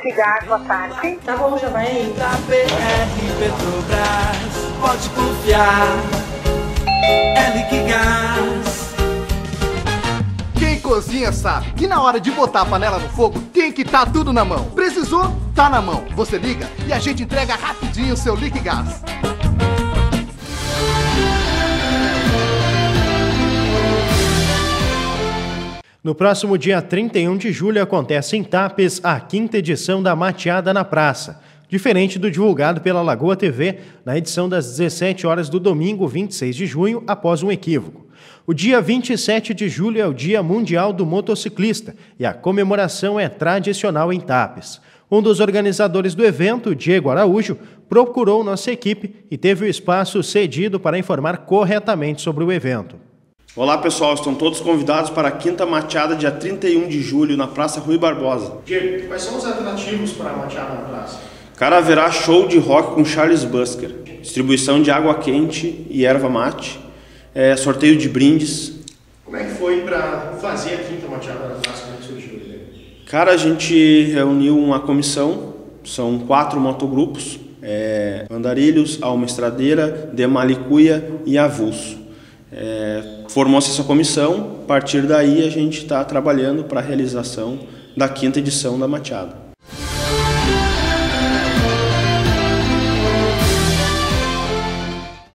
Gás, boa tarde. Tá bom, já vai aí. Da BR Petrobras, pode confiar, é Liquigás. Quem cozinha sabe que na hora de botar a panela no fogo tem que estar tudo na mão. Precisou? Tá na mão. Você liga e a gente entrega rapidinho o seu Liquigás. No próximo dia 31 de julho acontece em Tapes a 5ª edição da Mateada na Praça, diferente do divulgado pela Lagoa TV na edição das 17 horas do domingo 26 de junho, após um equívoco. O dia 27 de julho é o Dia Mundial do Motociclista e a comemoração é tradicional em Tapes. Um dos organizadores do evento, Diego Araújo, procurou nossa equipe e teve o espaço cedido para informar corretamente sobre o evento. Olá pessoal, estão todos convidados para a 5ª Mateada dia 31 de julho na Praça Rui Barbosa. Diego, quais são os atrativos para a Mateada na praça? Cara, haverá show de rock com Charles Busker, distribuição de água quente e erva mate, sorteio de brindes. Como é que foi para fazer a 5ª Mateada na praça? Como é que surgiu? Cara, a gente reuniu uma comissão, são 4 motogrupos, Andarilhos, Alma Estradeira, Demalicuia e Avulso. Formou-se essa comissão, a partir daí a gente está trabalhando para a realização da 5ª edição da Mateada.